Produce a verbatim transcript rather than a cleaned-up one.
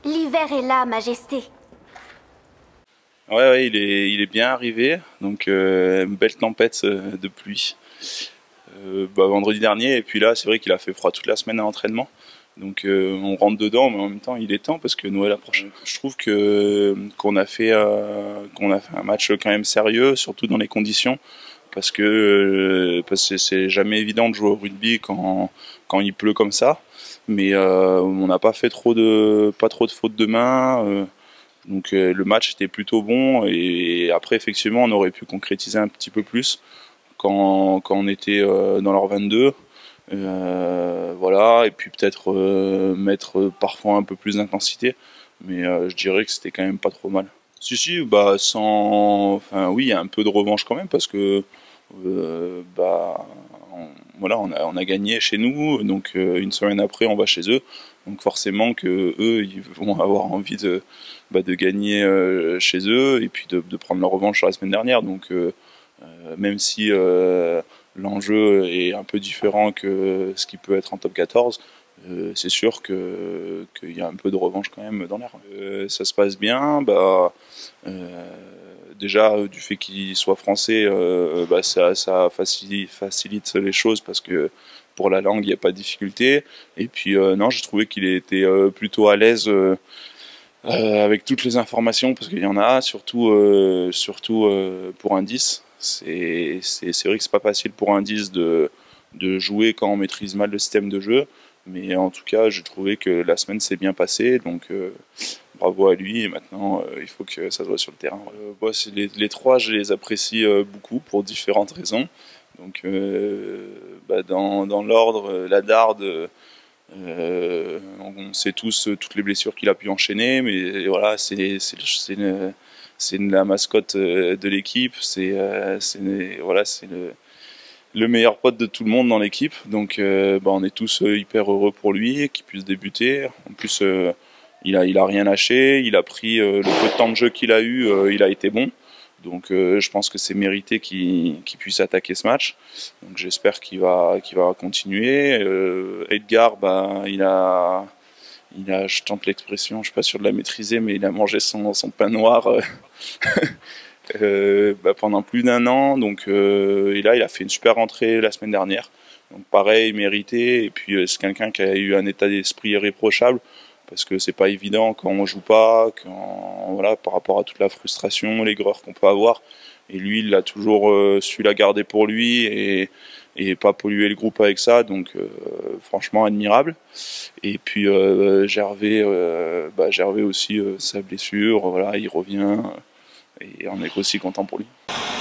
L'hiver est là, Majesté. Ouais, ouais, il est, il est bien arrivé. Donc, euh, une belle tempête euh, de pluie euh, bah, vendredi dernier. Et puis là, c'est vrai qu'il a fait froid toute la semaine à l'entraînement. Donc, euh, on rentre dedans, mais en même temps, il est temps parce que Noël approche. Je trouve que qu'on a fait euh, qu'on a fait un match quand même sérieux, surtout dans les conditions, parce que euh, parce que c'est jamais évident de jouer au rugby quand quand il pleut comme ça. Mais euh, on n'a pas fait trop de pas trop de fautes de main. Euh, Donc euh, le match était plutôt bon et après effectivement on aurait pu concrétiser un petit peu plus quand, quand on était euh, dans leur vingt-deux. Euh, voilà, et puis peut-être euh, mettre parfois un peu plus d'intensité, mais euh, je dirais que c'était quand même pas trop mal. Si si, bah sans, enfin oui, il y a un peu de revanche quand même parce que euh, bah on, voilà, on a on a gagné chez nous, donc euh, une semaine après on va chez eux, donc forcément que eux ils vont avoir envie de bah, de gagner euh, chez eux et puis de, de prendre leur revanche sur la semaine dernière, donc euh, euh, même si euh, l'enjeu est un peu différent que ce qui peut être en top quatorze. Euh, c'est sûr que qu'il y a un peu de revanche quand même dans l'air. Euh, ça se passe bien, bah euh, déjà du fait qu'il soit français, euh, bah, ça, ça facilite, facilite les choses parce que pour la langue il n'y a pas de difficulté. Et puis euh, non, j'ai trouvé qu'il était euh, plutôt à l'aise. Euh, euh, avec toutes les informations parce qu'il y en a, surtout euh, surtout euh, pour un dix. C'est c'est vrai que c'est pas facile pour un dix de de jouer quand on maîtrise mal le système de jeu, mais en tout cas j'ai trouvé que la semaine s'est bien passée, donc euh, bravo à lui. Et maintenant euh, il faut que ça se voit sur le terrain. Euh, bon, les, les trois je les apprécie euh, beaucoup pour différentes raisons. Donc euh, bah, dans, dans l'ordre, la Darde, euh, on sait tous euh, toutes les blessures qu'il a pu enchaîner, mais voilà, c'est c'est c'est la mascotte de l'équipe, c'est euh, voilà, c'est le, le meilleur pote de tout le monde dans l'équipe, donc euh, bah, on est tous hyper heureux pour lui qu'il puisse débuter. En plus, euh, il a il a rien lâché, il a pris euh, le peu de temps de jeu qu'il a eu, euh, il a été bon. Donc euh, je pense que c'est mérité qu'il qu'il puisse attaquer ce match. Donc j'espère qu'il va qu'il va continuer. Euh, Edgar, bah il a il a, je tente l'expression, je suis pas sûr de la maîtriser, mais il a mangé son son pain noir euh, euh, bah, pendant plus d'un an. Donc euh, et là il a fait une super rentrée la semaine dernière. Donc pareil, mérité. Et puis euh, c'est quelqu'un qui a eu un état d'esprit irréprochable, parce que c'est pas évident quand on joue pas, quand voilà, par rapport à toute la frustration, l'aigreur qu'on peut avoir. Et lui, il a toujours euh, su la garder pour lui et, et pas polluer le groupe avec ça. Donc euh, franchement admirable. Et puis euh, Gervais, euh, bah, Gervais aussi, euh, sa blessure, voilà, il revient et on est aussi content pour lui.